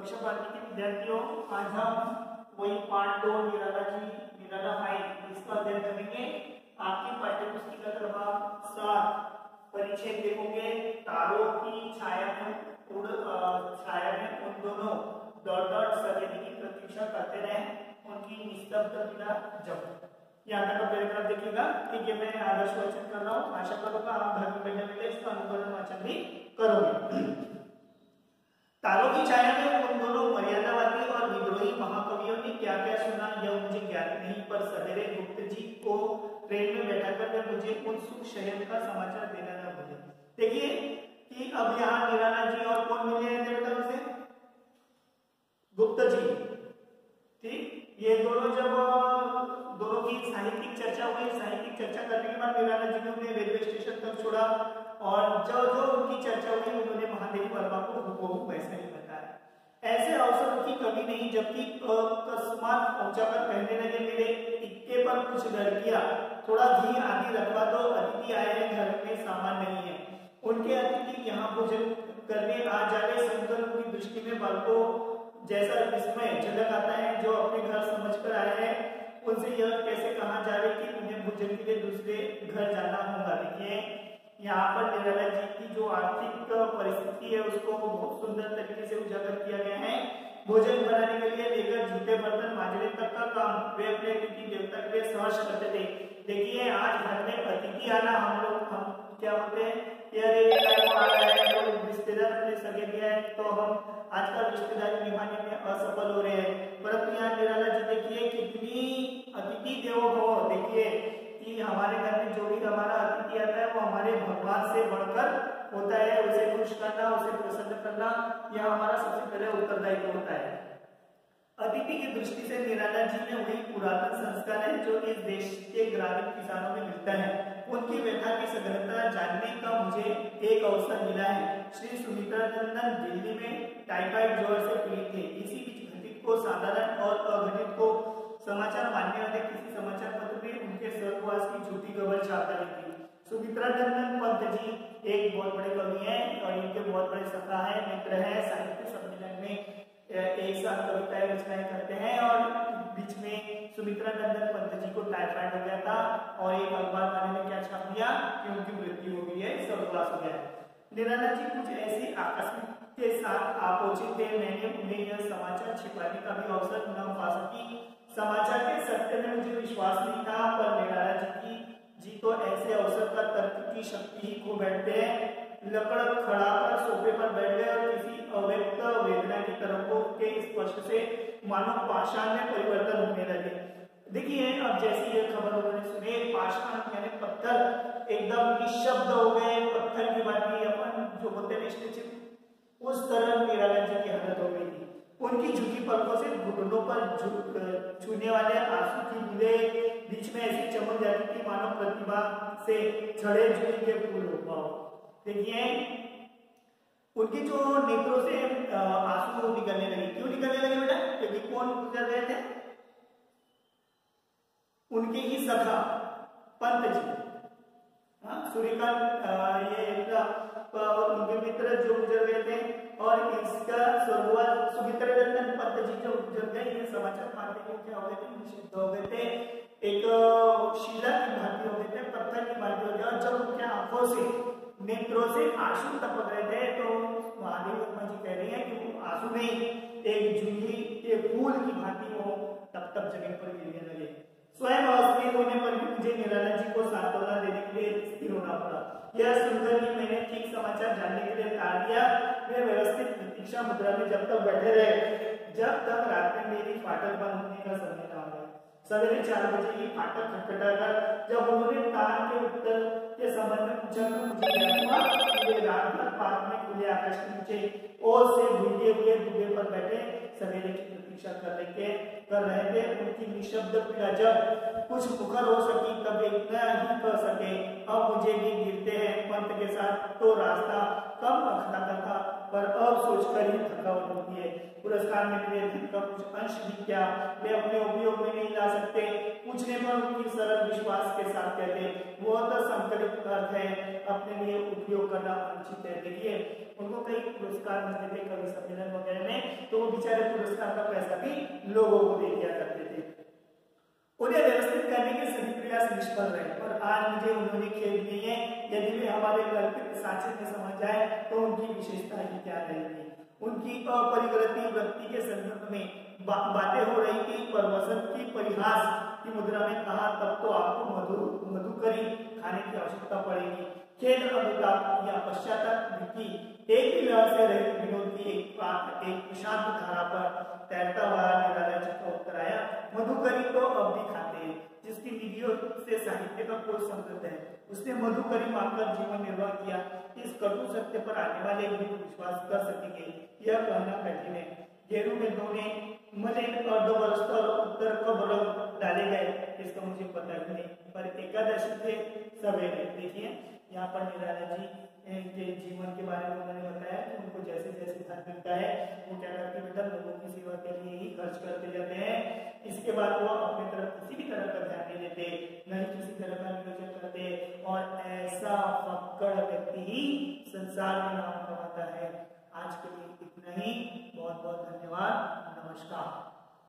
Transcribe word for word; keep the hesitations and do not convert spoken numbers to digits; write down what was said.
कक्षा बारहवीं के विद्यार्थियों, आज हम वही पार्ट दो निराला जी निराला फाइव इसका अध्ययन करेंगे। आपकी पाठ्यपुस्तक का क्रमांक सात परिचय देखोगे। तारों की छाया में उड़ छाया में उन दोनों डॉट डॉट सवेरे की प्रतीक्षा करते रहे, उनकी निस्तब्ध बिना जब। यहाँ तक का पैराग्राफ देखिएगा। ठीक है, मैं आदर्श वाचन कर रहा हूँ। आशा करूंगा आप घर में बैठे बैठे इसका अनुकरण वाचन भी करोगे। तारों की छाया में उन दोनों मर्यादावादी और विद्रोही महाकवियों ने क्या क्या सुना यह मुझे ज्ञात नहीं, पर सवेरे गुप्त जी को ट्रेन में बैठा कर वे मुझे उन सुख शहर का समाचार देना न भूले। देखिए कि अब यहाँ निराला जी और कौन मिले हैं बेटा उसे? गुप्त जी। ठीक, ये दोनों जब दोनों की साहित्यिक चर्चा हुई, साहित्यिक चर्चा करने के बाद निराला जी ने उन्हें रेलवे स्टेशन तक छोड़ा और जो जो उनकी चर्चा हुई उन्होंने महादेव वर्मा को हुबहू वैसे ही बताया। ऐसे अवसरों की कमी नहीं, जबकि अकस्मात पहुंचाकर कहने लगे मेरे इक्के पर कुछ लड़कियां, थोड़ा घी आदि रखवा दो, अतिथि आए हैं, घर में सामान नहीं है। उनके अतिथि यहाँ भोजन करने आ जाने सुनकर उनकी दृष्टि में बालकों जैसा विस्मय झलक आता है जो अपने घर समझ कर आए हैं। उनसे यह कैसे कहा जाए कि उन्हें भोजन के लिए दूसरे घर जाना होगा। देखिए यहाँ पर निराला जी की जो आर्थिक परिस्थिति है उसको बहुत सुंदर तरीके से उजागर किया गया है। भोजन बनाने के लिए लेकर जूते बर्तन मांजने तक का काम वे अपने अतिथि देवता के लिए सहर्ष करते थे। देखिए आज घर में अतिथि आना हम लोग हम क्या होते हैं, रिश्तेदार अपने सगे गया है तो हम आजकल रिश्तेदारी निभाने में असफल हो रहे हैं। परंतु यहाँ निराला जी देखिए कितनी अतिथि देवो भव। देखिए कि हमारे घर में जो भी हमारा अतिथि आता है वो हमारे भगवान से बढ़कर होता है। उसे खुश करना, उसे प्रसन्न करना यह हमारा सबसे पहले उत्तरदायित्व होता है। अतिथि की दृष्टि से निराला जी में वही पुरातन संस्कार है जो इस देश के ग्रामीण किसानों में मिलता है। उनकी व्यथा की सघनता जानने का मुझे एक अवसर मिला है। श्री सुमित्रा नंदन दिल्ली में टाइफाइड ज्वर से पीड़ित थे। इसी बीच घटित को साधारण और अघटित को समाचार मानने वाले किसी समाचार पत्र में उनके स्वर्गवास की झूठी खबर छाप डाली थी। सुमित्रा नंदन पंत जी एक बहुत बड़े कवि हैं और इनके बहुत बड़े सखा है, मित्र है। साहित्य सम्मेलन में एक साथ कविताएं रचनाएं करते हैं और बीच में सुमित्रा नंदन पंत जी को टाइफाइड हो गया था और एक अखबार वाले ने क्या छाप दिया कि उनकी मृत्यु हो गई है, स्वर्गवास हो गया है। निराला जी कुछ ऐसी आकस्मिक के साथ आप पहुंचे थे, मैंने उन्हें यह समाचार छिपाने का भी अवसर न पा सकी। समाचार के सत्य में मुझे विश्वास नहीं था, पर निराला जी की जी तो ऐसे अवसर का तर्क की शक्ति ही खो बैठते हैं। लकड़ खड़ा कर सोफे पर बैठ गए और किसी अव्यक्त वेदना की तरंगों के स्पर्श से मानो पाषाण में परिवर्तन होने लगे। देखिए अब जैसी ये खबर उन्होंने सुनी, पाषाण यानी पत्थर एकदम निशब्द हो गए, पत्थर की बात अपन जो होते हैं उस तरह निराला जी की हालत हो गई थी। उनकी झुकी पलकों से घुटनों पर छूने वाले आंसू की बूंदें बीच में ऐसी चमक जाती थी मानो प्रतिभा से झड़े झुकी के फूल हो। देखिए उनकी जो नेत्रों से आंसू निकलने लगे। क्यों निकलने लगे बेटा? क्योंकि कौन गुजर रहे थे? उनके ही सखा पंत जी, सूर्यकांत ये उनके मित्र जो गुजर गए थे और इसका स्वर्गवास सुमित्रा नंदन पंत जी जो गुजर गए, ये समाचार पाते को क्या हो गए थे, निषिद्ध हो गए थे, एक शिला की भांति हो गए थे, पत्थर की भांति हो गया। और जब उनके आंखों से नेत्रों से आंसू टपक रहे थे तो महादेव वर्मा जी कह रही है कि वो आंसू नहीं, एक जूही के फूल की भांति वो तप तप जमीन पर गिरने लगे। स्वयं अस्थिर होने पर भी मुझे निराला जी को सांत्वना देने के लिए स्थिर होना पड़ा। यह सुनकर ही मैंने ठीक समाचार जानने के लिए टाल दिया। वे व्यवस्थित प्रतीक्षा मुद्रा में जब तक बैठे रहे जब तक रात में मेरी फाटक बंद होने का समय न हो। सवेरे चार बजे ही फाटक खटखटाकर जब उन्होंने तार के उत्तर के संबंध में पूछा तो मुझे ज्ञान हुआ कि वे रात भर पार्क में खुले आकाश के नीचे ओर से भूखे हुए दूल्हे पर बैठे सवेरे की प्रतीक्षा कर रहे कर रहे थे। उनकी निशब्द पीड़ा जब कुछ मुखर हो सकी तब इतना ही कर सके। अब मुझे भी गिरते हैं पंत के साथ तो रास्ता कम अखड़ा था, पर अब सोचकर ही थकावट होती है। पुरस्कार में मेरे धन का कुछ अंश भी क्या वे अपने उपयोग में नहीं ला सकते। पूछने पर उनकी सरल विश्वास के साथ कहते वो तो संकलित अर्थ है, अपने लिए उपयोग करना अनुचित है। देखिए उनको कई पुरस्कार मिलते थे कवि सम्मेलन वगैरह में, तो वो बेचारे पुरस्कार का पैसा भी लोगों को दे दिया करते थे। उन्हें व्यवस्थित करने के सभी प्रयास निष्फल रहे और आज मुझे उन्होंने खेद नहीं है यदि वे हमारे कल्पित साक्ष्य में समझ जाए तो उनकी विशेषता ही क्या रहेगी। उनकी अपरिवर्ती वृत्ति के संदर्भ में बा, बातें हो रही थी पर वसंत की परिहास की मुद्रा में कहा तब तो आपको मधु मधुकरी खाने की आवश्यकता पड़ेगी। खेद अनुताप या पश्चाताप की एक ही लहर से रहित विनोद की एक एक शांत धारा पर तैरता हुआ निराला जी का उत्तर आया, मधुकरी तो अब भी खाते हैं जिसकी निधियों से साहित्य का कोई संबंध है। उसने मधुकरी मांगकर जीवन निर्वाह किया। इस कटु सत्य पर आने वाले भी विश्वास कर सकेंगे यह कहना कठिन है। घेरू में दोने मलिन अर्धवस्त्र और उत्तर कब रंग डाले गए इसका मुझे पता ही नहीं, पर एकादशी थे सवेरे। देखिए यहाँ पर निराला जी के जीवन के बारे में उन्होंने बताया कि उनको जैसे जैसे धन मिलता है वो क्या करते हैं बेटा लोगों की सेवा के लिए ही खर्च करते जाते हैं। इसके बाद वो अपनी तरफ किसी भी तरह का ध्यान नहीं देते, नहीं किसी तरह का नियोजन करते और ऐसा फक्कड़ व्यक्ति ही संसार में नाम कमाता है। आज के लिए इतना ही, बहुत बहुत धन्यवाद, नमस्कार।